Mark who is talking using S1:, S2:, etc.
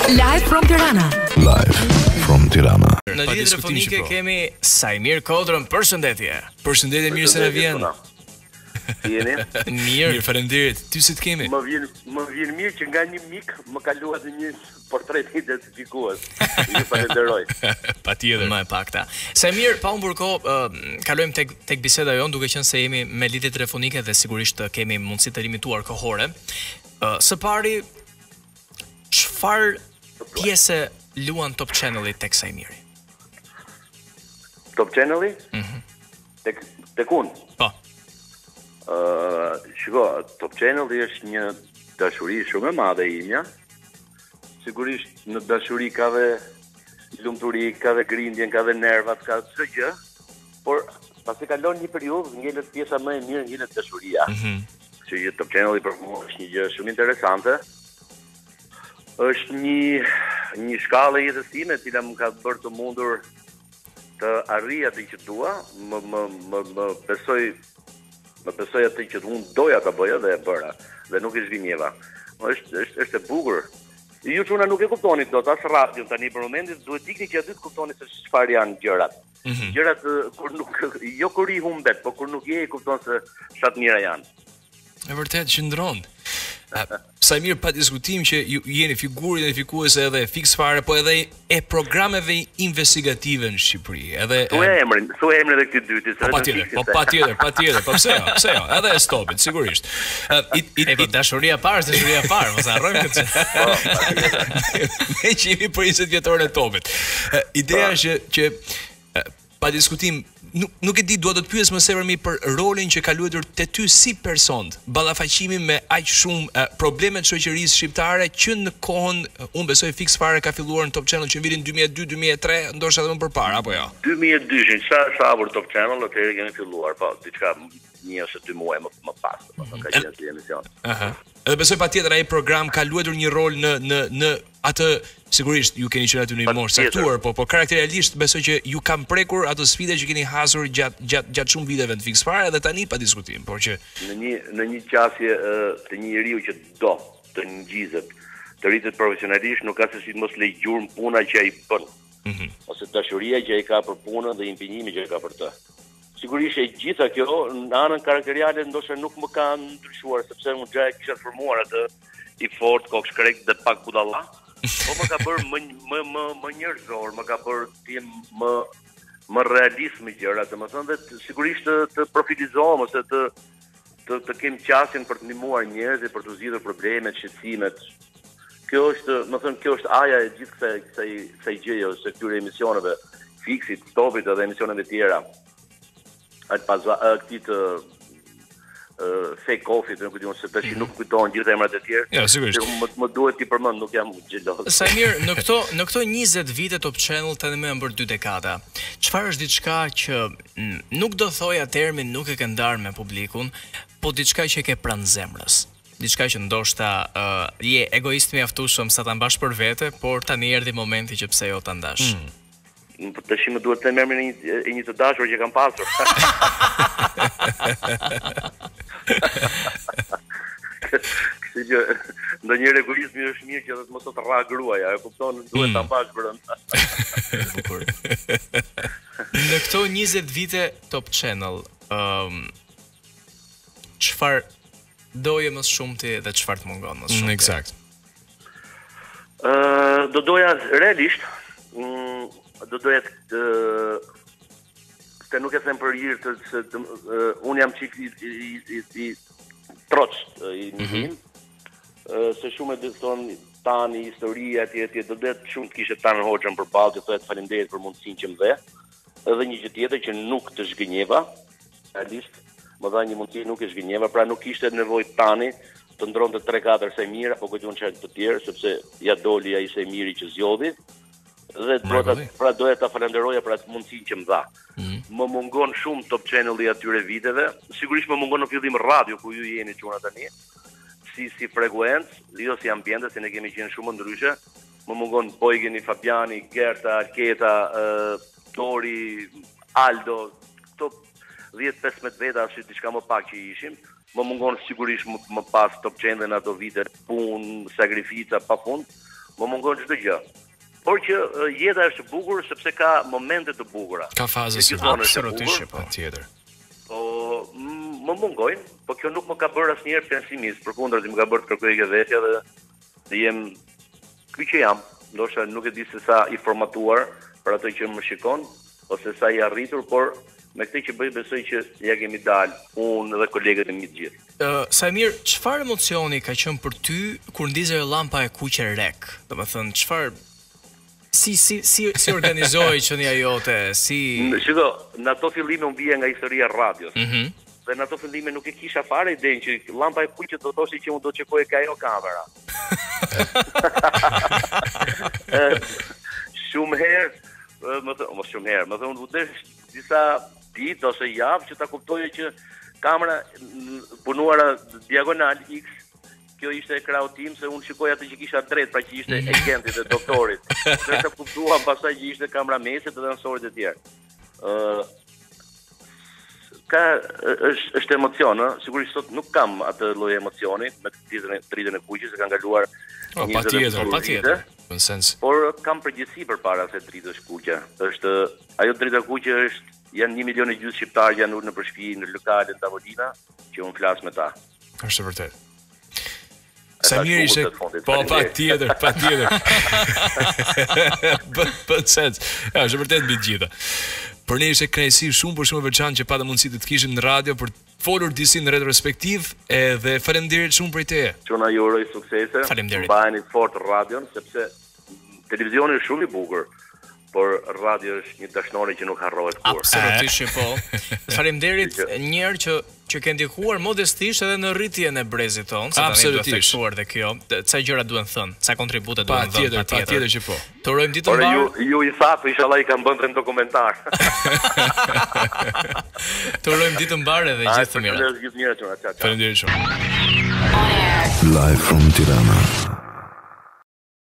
S1: Live from Tirana.
S2: Live from Tirana.
S3: Në lidhje telefonike kemi Saimir Kodrën, përshëndetje. Përshëndetje, mirë se na vjen.
S4: Si jeni?
S3: Mirë, faleminderit. Ty si të kemi?
S4: Më vjen mirë që nga një mik më kaluat një portret identifikues. Ju falenderoj.
S3: Patjetër. Më e pakta. Saimir, pa humbur kohë, kalojmë tek biseda jon, duke qenë se jemi me lidhje telefonike dhe sigurisht kemi mundësi të limituar kohore. Së pari, çfarë pjesë luan Top Channel-i tek Saimiri?
S4: Top Channel-i? Tek unë?
S3: Po.
S4: Shiko, Top Channel-i është një dashuri shumë e madhe imja. Sigurisht në dashuri ka dhe lumturi, ka dhe grindjen, ka dhe nervat, ka çdo gjë, por pasi kalon një periudhë, ngjelet pjesa më e mirë, ngjelet dashuria. Që Top Channel-i për mua është një gjë shumë interesante. Është një shkallë e jetës time e cila më ka bërë të mundur të arrij atë që dua, më besoj atë që unë doja ta bëja dhe e bëra, dhe nuk e zhvinjeva. Është e bukur. Ju çuna nuk e kuptoni dot as radion tani për momentin, duhet ikni që aty të kuptoni se çfarë janë gjërat. Gjërat kur nuk jo kur i humbet, por kur nuk je i kupton se sa të mira janë.
S3: E vërtet që ndron. Saimir, pa diskutim që ju jeni figurë identifikuese edhe fiks fare, po edhe e programeve investigative në Shqipëri. Edhe
S4: thuaj emrin edhe këtij dyti.
S3: Patjetër, po pse jo, edhe e stopit, sigurisht. Dashuria parë, mos harrojmë këtë. Ne që jemi për 20 vjetorën e topit. Ideja është që pa diskutim nuk e di, dua të pyes më së përmi për rolin që ka luajtur te ty si person, ballafaqimi me aq shumë problemet shoqërisë shqiptare që në kohën, unë besoj fiks fare ka filluar në Top Channel që në vitin 2002-2003, ndoshta edhe më përpara apo jo. 2002,
S4: sa për Top Channel atëherë kemi filluar, po diçka 1 ose 2 muaj më pas, ka qenë si emision.
S3: Edhe besoj patjetër ai program ka luajtur një rol në atë, sigurisht ju keni qenë aty në moshë saktuar, po karakterialisht besoj që ju kam prekur ato sfide që keni hasur gjatë shumë viteve të fiks fare dhe tani pa diskutim, por që
S4: në një qasje të një njeriu që do të ngjizet, të rritet profesionalisht, nuk ka se si mos lej gjurmë puna që ai bën. Ose dashuria që ai ka për punën dhe impenjimi që ai ka për të. Sigurisht e gjitha kjo në anën karakteriale ndoshta nuk më ka ndryshuar, sepse unë gjaj kisha formuar atë i fort, kokshkrek dhe pak budalla. Po më ka bërë më njerëzor, më ka bërë të jem më realist me gjërat, domethënë dhe sigurisht të profilizohem ose të kem qasjen për të ndihmuar njerëzit, për të zgjidhur problemet, shqetësimet. Kjo është aja e gjithë kësaj gjëje ose këtyre emisioneve, fiksit, stopit dhe emisioneve tjera. Këtij të fake coffee, nuk e di se tash nuk kujtohen gjithë emrat e tjerë.
S3: Ja, sigurisht.
S4: Më duhet t'i përmend, nuk jam xheloz.
S3: Saimir, në këto 20 vite Top Channel tani më janë bërë 2 dekada. Çfarë është diçka që nuk do thoja termin nuk e ke ndarë me publikun, po diçka që e ke pranë zemrës? Diçka që ndoshta je egoist mjaftueshëm sa ta mbash për vete, por tani erdhi momenti që pse jo ta ndash.
S4: Tash më duhet të them emrin e një të dashur që kam pasur. Kështu që ndonjëherë egoizmi është mirë që të mos të rra gruaja, e kupton, duhet ta mbash brenda.
S3: Bukur. Në këto 20 vite Top Channel, çfarë doje më shumë ti dhe çfarë të mungon më shumë? Eksakt.
S4: Do doja realisht, do doja të nuk e them për hir se unë jam çik i troç i njëhin, se shumë e thonë tani historia etj, do det shumë të kishe tanë hoxhën përballë, të thotë faleminderit për mundësinë që më dhe. Edhe një gjë tjetër që nuk të zhgënjeva, realisht, më dha një mundësi nuk e zhgënjeva, pra nuk kishte nevojë tani të ndronte 3-4 Saimira apo kujtun çfarë të tjerë, sepse ja doli ai Saimiri që zgjodhi. Dhe pra doja ta falenderoja për atë mundësinë që më dha. Më mungon shumë Top Channel-i atyre viteve, sigurisht më mungon në fillim radio ku ju jeni çuna tani, si frekuencë, jo si ambiente, se ne kemi qenë shumë ndryshe. Më mungon Bojgeni, Fabiani, Gerta, Alketa, Dori, Aldo, këto 10-15 veta ashtu diçka më pak që ishim. Më mungon sigurisht më pas Top Channel në ato vite, punë, sakrifica pafund. më mungon çdo gjë. Por që jeta është e bukur sepse ka momente të bukura.
S3: Ka faza
S4: absolutisht
S3: patjetër.
S4: Po më mungojnë, po kjo nuk më ka bërë asnjëherë pesimist, përkundër më ka bërë të kërkoj ke vetja dhe jem ky që jam. Ndoshta nuk e di se sa i formatuar për atë që më shikon ose sa i arritur, por me këtë që bëj besoj që ja kemi dalë unë dhe kolegët e mi të gjithë.
S3: Saimir, çfarë emocioni ka qenë për ty kur ndizej lampa e kuqe rek? Domethënë, çfarë si organizoi qenia jote, si
S4: Shiko, në ato fillime unë vija nga historia e radios. Dhe në ato fillime nuk e kisha fare idenë që lampa e kuqe do thoshte që unë do të çekoj ka ajo kamera. Shumë herë, më thonë vërtet disa ditë ose javë që ta kuptoje që kamera punuara diagonal X, kjo ishte e krau tim se unë shikoj atë që kisha drejt, pra që ishte agentit e doktorit. Dhe të kuptuam pastaj që ishte kamera mesit dhe anësorit e tjerë. Është emocion, sigurisht sot nuk kam atë lloj emocioni me dritën e kuqes, se ka ngaluar
S3: patjetër. Në sens.
S4: Por kam përgjegjësi përpara se drita është kuqe. Është ajo drita kuqe janë 1,5 milion shqiptarë janë në shtëpi, në lokale, në tavolina, që unë flas me ta.
S3: Është vërtet. Saimir ishte patjetër. Bën sens. Është vërtet mbi të gjitha. Për ne ishte kënaqësi shumë e veçantë që patëm mundësi të kishim në radio për të folur disi në retrospektiv edhe faleminderit shumë për teje.
S4: Çuna ju uroj suksese.
S3: Faleminderit.
S4: Mbajeni fort radion sepse televizioni është shumë i bukur, por radio është një dashnori që nuk harrohet kur.
S3: Absolutisht po. Faleminderit një herë që ke ndikuar modestisht edhe në rritjen e brezit tonë, se tani duhet të theksuar dhe kjo, ca gjëra duhen thënë, ca kontribute duhen dhënë patjetër që po. Të urojmë ditën mbar.
S4: Ju i thatë, inshallah i kam bënë në dokumentar.
S3: Të urojmë ditën mbar edhe gjithë të mira.
S4: Faleminderit shumë.
S3: Faleminderit shumë.
S2: Live from Tirana.